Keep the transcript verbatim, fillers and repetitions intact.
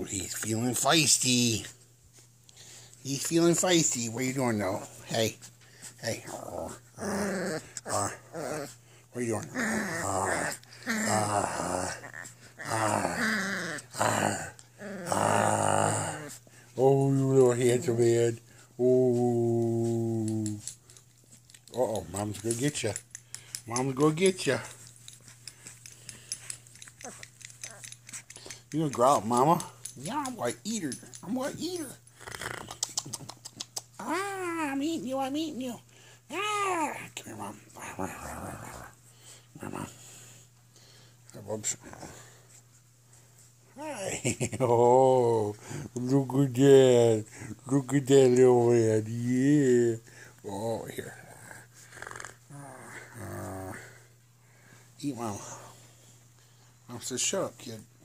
he's feeling feisty. He's feeling feisty. What are you doing, though? Hey. Hey. Uh, uh, uh, what are you doing? Uh, uh, uh, uh, uh, oh, you little handsome man. Oh. Uh-oh, Mom's gonna get you. Mom's gonna get you. You gonna growl, Mama? Yeah, I'm gonna eat her. I'm gonna eat her. Ah, I'm eating you. I'm eating you. Ah, come here, Mom. Come here, Mom. Whoops. Hi. Oh, look at that. Look at that little man. Yeah. Oh, here. Uh, eat, Mom. Mom says, shut up, kid.